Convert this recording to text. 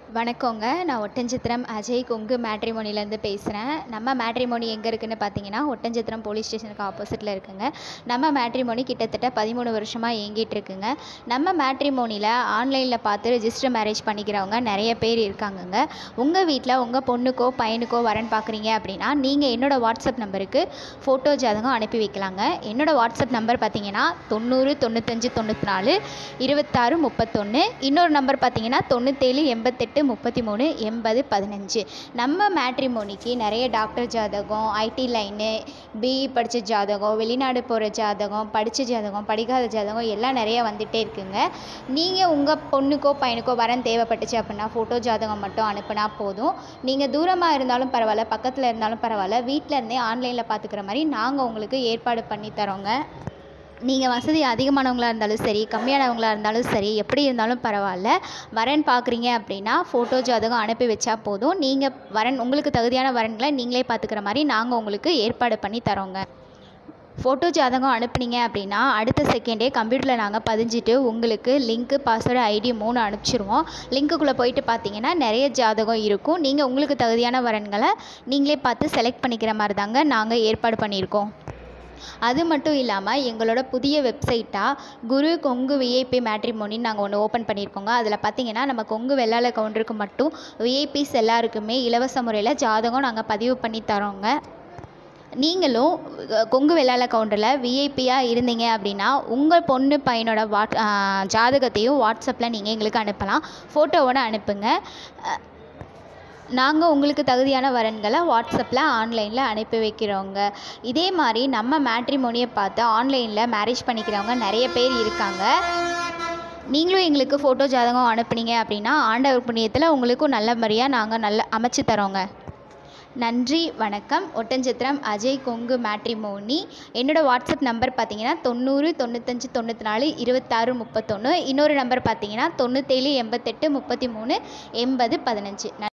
வணக்கங்க. நான் ஒட்டன்சத்திரம் அஜய் கொங்கு மேட்ரிமோனிலேருந்து பேசுகிறேன். நம்ம மேட்ரிமோனி எங்கே இருக்குதுன்னு பார்த்தீங்கன்னா, ஒட்டன்சத்திரம் போலீஸ் ஸ்டேஷனுக்கு ஆப்போசிட்டில் இருக்குங்க. நம்ம மேட்ரிமோனி கிட்டத்தட்ட 13 வருஷமாக இயங்கிட்டு இருக்குங்க. நம்ம மேட்ரிமோனியில் ஆன்லைனில் பார்த்து ரெஜிஸ்டர் மேரேஜ் பண்ணிக்கிறவங்க நிறைய பேர் இருக்காங்கங்க. உங்கள் வீட்டில் உங்கள் பொண்ணுக்கோ பையனுக்கோ வரன் பார்க்குறீங்க அப்படின்னா, நீங்கள் என்னோடய வாட்ஸ்அப் நம்பருக்கு ஃபோட்டோ ஜாதகம் அனுப்பி வைக்கலாங்க. என்னோடய வாட்ஸ்அப் நம்பர் பார்த்தீங்கன்னா 90 95 94 26 31. இன்னொரு நம்பர் பார்த்தீங்கன்னா 97 88 33 80 15. நம்ம மேட்ரிமோனிக்கு நிறைய டாக்டர் ஜாதகம், ஐடி லைனு, பிஇ படித்த ஜாதகம், வெளிநாடு போகிற ஜாதகம், படித்த ஜாதகம், படிக்காத ஜாதகம் எல்லாம் நிறைய வந்துகிட்டே இருக்குங்க. நீங்கள் உங்கள் பொண்ணுக்கோ பையனுக்கோ வரன் தேவைப்பட்டுச்சு அப்படின்னா ஃபோட்டோ ஜாதகம் மட்டும் அனுப்புனா போதும். நீங்கள் தூரமாக இருந்தாலும் பரவாயில்ல, பக்கத்தில் இருந்தாலும் பரவாயில்ல, வீட்டில் இருந்தே ஆன்லைனில் பார்த்துக்கிற மாதிரி நாங்கள் உங்களுக்கு ஏற்பாடு பண்ணி தரோங்க. நீங்கள் வசதி அதிகமானவங்களாக இருந்தாலும் சரி, கம்மியானவங்களாக இருந்தாலும் சரி, எப்படி இருந்தாலும் பரவாயில்ல, வரன் பார்க்குறீங்க அப்படின்னா ஃபோட்டோ ஜாதகம் அனுப்பி வச்சா போதும். நீங்கள் வரன் உங்களுக்கு தகுதியான வரன்களை நீங்களே பார்த்துக்கிற மாதிரி நாங்கள் உங்களுக்கு ஏற்பாடு பண்ணி தரோங்க. ஃபோட்டோ ஜாதகம் அனுப்புனீங்க அப்படின்னா அடுத்த செகண்டே கம்ப்யூட்டரில் நாங்கள் பதிஞ்சிட்டு உங்களுக்கு லிங்க்கு, பாஸ்வேர்டு, ஐடி 3 அனுப்பிச்சிருவோம். லிங்க்குள்ளே போயிட்டு பார்த்தீங்கன்னா நிறைய ஜாதகம் இருக்கும். நீங்கள் உங்களுக்கு தகுதியான வரன்களை நீங்களே பார்த்து செலக்ட் பண்ணிக்கிற மாதிரி தாங்க நாங்கள் ஏற்பாடு பண்ணியிருக்கோம். அது மட்டும் இல்லாமல் எங்களோட புதிய வெப்சைட்டாக குரு கொங்கு விஐபி மேட்ரிமோனின்னு நாங்கள் ஒன்று ஓப்பன் பண்ணியிருக்கோங்க. அதில் பார்த்தீங்கன்னா நம்ம கொங்கு வெள்ளாள கவுண்டருக்கு மட்டும் விஐபிஸ் எல்லாருக்குமே இலவச முறையில் ஜாதகம் நாங்கள் பதிவு பண்ணி தரோங்க. நீங்களும் கொங்கு வெள்ளாள கவுண்டரில் விஐபியாக இருந்தீங்க அப்படின்னா உங்கள் பொண்ணு பையனோட ஜாதகத்தையும் வாட்ஸ்அப்பில் நீங்கள் எங்களுக்கு அனுப்பலாம். ஃபோட்டோவோடு அனுப்புங்க. நாங்கள் உங்களுக்கு தகுதியான வரன்களை வாட்ஸ்அப்பில் ஆன்லைனில் அனுப்பி வைக்கிறோங்க. இதே மாதிரி நம்ம மேட்ரிமோனியை பார்த்து ஆன்லைனில் மேரேஜ் பண்ணிக்கிறவங்க நிறைய பேர் இருக்காங்க. நீங்களும் எங்களுக்கு ஃபோட்டோ ஜாதகம் அனுப்புனீங்க அப்படின்னா ஆண்டவர் புண்ணியத்தில் உங்களுக்கும் நல்ல முறையாக நாங்கள் அமைச்சு தரோங்க. நன்றி, வணக்கம். ஒட்டன்சத்திரம் அஜய் கொங்கு மேட்ரிமோனி. என்னோடய வாட்ஸ்அப் நம்பர் பார்த்தீங்கன்னா 90 95 94 26 31. இன்னொரு நம்பர் பார்த்தீங்கன்னா 97 88 33 80 15.